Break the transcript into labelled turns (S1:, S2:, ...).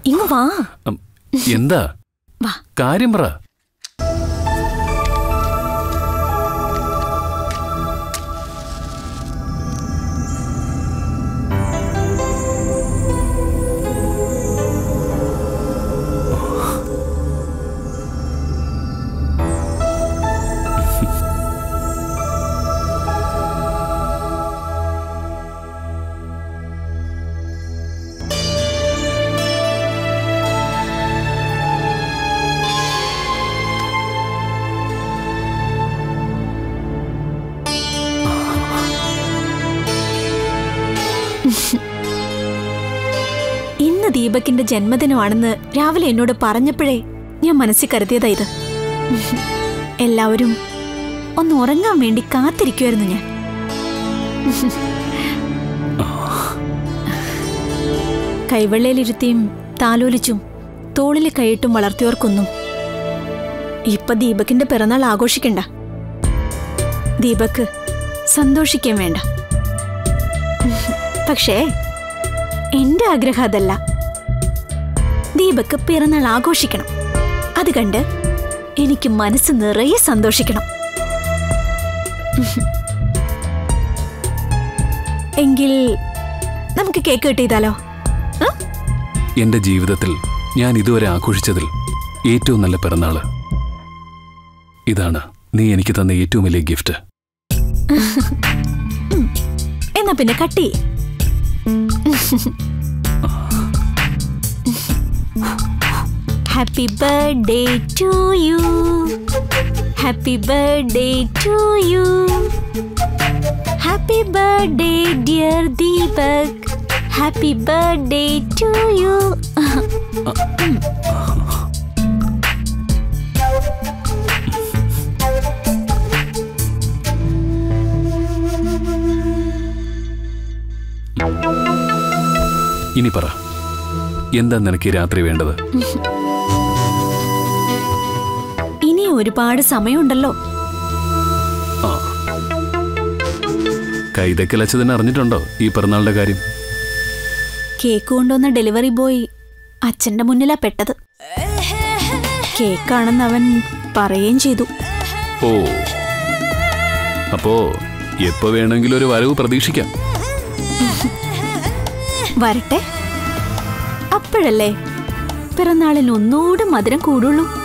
S1: ഇങ്ങ് വാ.
S2: എന്താ കാര്യം പറ.
S1: ഇന്ന് ദീപകിന്റെ ജന്മദിനമാണെന്ന് രാവിലെ എന്നോട് പറഞ്ഞപ്പോഴേ ഞാൻ മനസ്സിൽ കരുതിയതാ ഇത്. എല്ലാവരും ഒന്ന് ഉറങ്ങാൻ വേണ്ടി കാത്തിരിക്കുമായിരുന്നു ഞാൻ. കൈവെള്ളയിലിരുത്തിയും താലോലിച്ചും തോളിൽ കൈയിട്ടും വളർത്തിയവർക്കൊന്നും ഇപ്പൊ ദീപകിന്റെ പിറന്നാൾ ആഘോഷിക്കണ്ട. ദീപക് സന്തോഷിക്കാൻ വേണ്ട. പക്ഷേ എന്റെ ആഗ്രഹം അതല്ല. ദീപക് പിറന്നാൾ ആഘോഷിക്കണം. അത് കണ്ട് എനിക്ക് മനസ്സ് നിറയെ സന്തോഷിക്കണം. എങ്കിൽ നമുക്ക് കേക്ക് കട്ട് ചെയ്താലോ?
S2: എന്റെ ജീവിതത്തിൽ ഞാൻ ഇതുവരെ ആഘോഷിച്ചതിൽ ഏറ്റവും നല്ല പിറന്നാള് ഇതാണ്. നീ എനിക്ക് തന്ന ഏറ്റവും വലിയ ഗിഫ്റ്റ്.
S1: എന്നാ പിന്നെ കട്ടി. Happy birthday to you. Happy birthday to you. Happy birthday dear Deepak. Happy birthday to you.
S2: ഇനി പറ, എന്താ നിനക്ക് രാത്രി വേണ്ടത്?
S1: ഇനി ഒരുപാട് സമയമുണ്ടല്ലോ.
S2: കൈതക്കലച്ചതിന് അറിഞ്ഞിട്ടുണ്ടോ ഈ പിറന്നാളുടെ കാര്യം?
S1: കേക്ക് കൊണ്ടുവന്ന ഡെലിവറി ബോയ് അച്ഛന്റെ മുന്നിലാ പെട്ടത്. കേക്കാണെന്ന് അവൻ പറയുകയും ചെയ്തു.
S2: ഓ, അപ്പോ എപ്പോ വേണമെങ്കിലും ഒരു വരവ് പ്രതീക്ഷിക്കാം.
S1: വരട്ടെ, അപ്പോഴല്ലേ പിറന്നാളിന് ഒന്നുകൂടെ മധുരം കൂടുള്ളൂ.